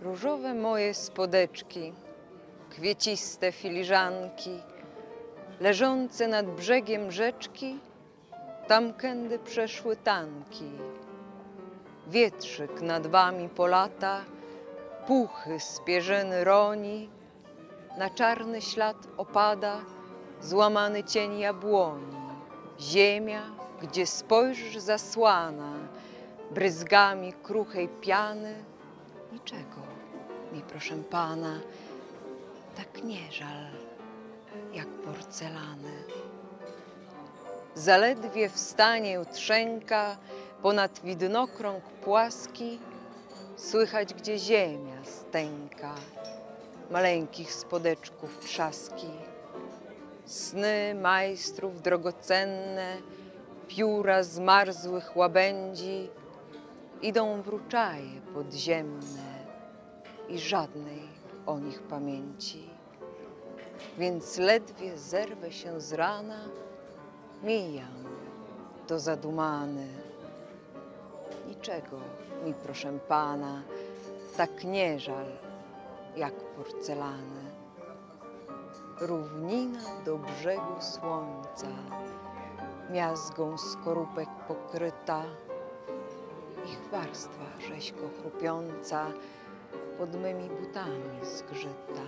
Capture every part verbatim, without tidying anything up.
Różowe moje spodeczki, kwieciste filiżanki, leżące nad brzegiem rzeczki, tamkędy przeszły tanki. Wietrzyk nad wami polata, puchy z pierzyny roni, na czarny ślad opada złamany cień jabłoni. Ziemia, gdzie spojrzysz zasłana bryzgami kruchej piany, niczego mi, proszę pana, tak nie żal jak porcelany. Zaledwie wstanie jutrzenka ponad widnokrąg płaski, słychać, gdzie ziemia stęka, maleńkich spodeczków trzaski. Sny majstrów drogocenne, pióra zmarzłych łabędzi, idą w ruczaje podziemne i żadnej o nich pamięci. Więc ledwie zerwę się z rana, mijam to zadumany. Niczego mi, proszę pana, tak nie żal jak porcelany. Równina do brzegu słońca, miazgą skorupek pokryta, ich warstwa rzeźko chrupiąca pod mymi butami zgrzyta.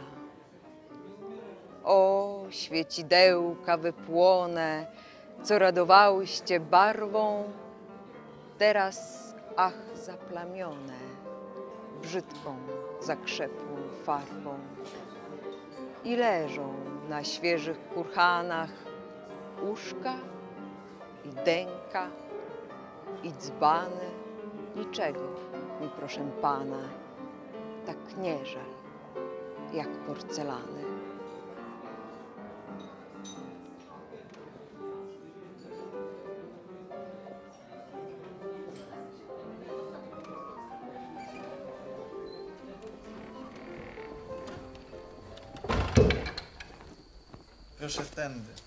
O, świecidełka wypłone, co radowałyście barwą, teraz ach zaplamione brzydką, zakrzepłą farbą. I leżą na świeżych kurhanach uszka i dęka i dzbany. Niczego mi, proszę pana, tak nie żal jak porcelany. Proszę tędy.